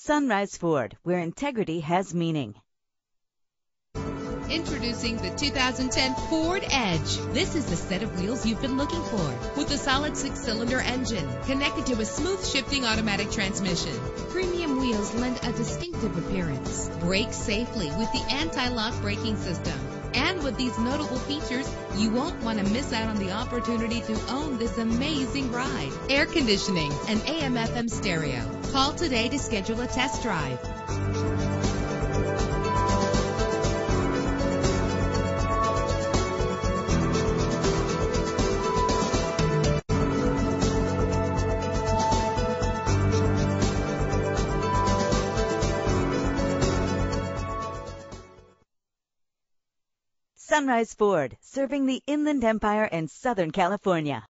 Sunrise Ford, where integrity has meaning. Introducing the 2010 Ford Edge. This is the set of wheels you've been looking for, with a solid 6-cylinder engine connected to a smooth shifting automatic transmission. Premium wheels lend a distinctive appearance. Brake safely with the anti-lock braking system. And with these notable features, you won't want to miss out on the opportunity to own this amazing ride. Air conditioning and AM/FM stereo. Call today to schedule a test drive. Sunrise Ford, serving the Inland Empire and Southern California.